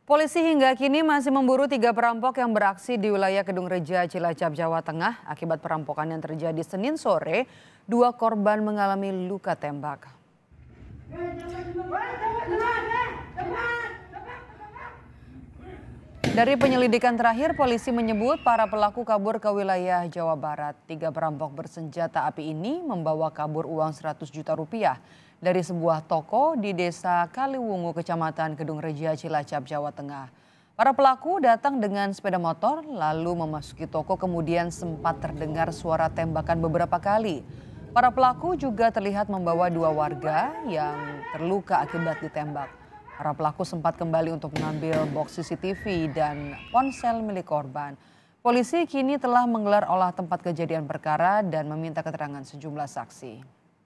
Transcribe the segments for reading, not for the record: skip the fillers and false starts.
Polisi hingga kini masih memburu 3 perampok yang beraksi di wilayah Kedung Reja, Cilacap, Jawa Tengah. Akibat perampokan yang terjadi Senin sore, 2 korban mengalami luka tembak. Dari penyelidikan terakhir, polisi menyebut para pelaku kabur ke wilayah Jawa Barat. 3 perampok bersenjata api ini membawa kabur uang 100 juta rupiah dari sebuah toko di Desa Kaliwungu, Kecamatan Kedung Reja, Cilacap, Jawa Tengah. Para pelaku datang dengan sepeda motor lalu memasuki toko, kemudian sempat terdengar suara tembakan beberapa kali. Para pelaku juga terlihat membawa 2 warga yang terluka akibat ditembak. Para pelaku sempat kembali untuk mengambil box CCTV dan ponsel milik korban. Polisi kini telah menggelar olah tempat kejadian perkara dan meminta keterangan sejumlah saksi.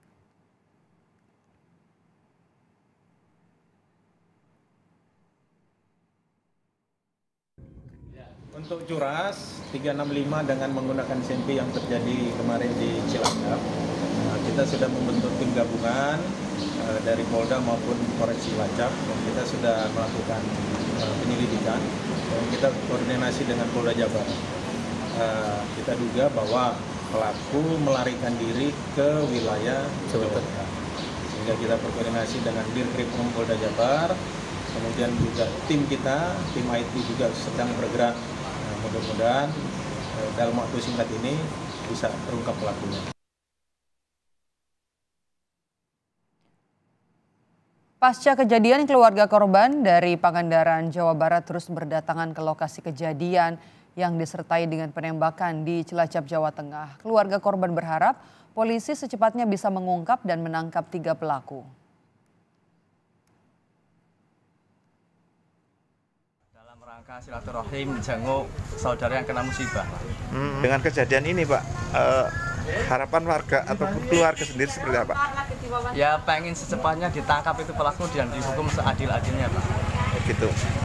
Untuk Curas 365 dengan menggunakan SMP yang terjadi kemarin di Cilacap, kita sudah membentuk tim gabungan dari Polda maupun Polres Cilacap, dan kita sudah melakukan penyelidikan dan kita koordinasi dengan Polda Jabar. Kita duga bahwa pelaku melarikan diri ke wilayah Jawa Tengah, sehingga kita berkoordinasi dengan Dirkrimum Polda Jabar, kemudian juga tim kita, tim IT juga sedang bergerak. Mudah-mudahan dalam waktu singkat ini bisa terungkap pelakunya. Pasca kejadian, keluarga korban dari Pangandaran, Jawa Barat terus berdatangan ke lokasi kejadian yang disertai dengan penembakan di Cilacap, Jawa Tengah. Keluarga korban berharap polisi secepatnya bisa mengungkap dan menangkap 3 pelaku. Dalam rangka silaturahim jenguk saudara yang kena musibah. Dengan kejadian ini, Pak, harapan warga ataupun keluarga sendiri seperti apa? Ya pengen secepatnya ditangkap itu pelaku dan dihukum seadil-adilnya, Pak. Gitu.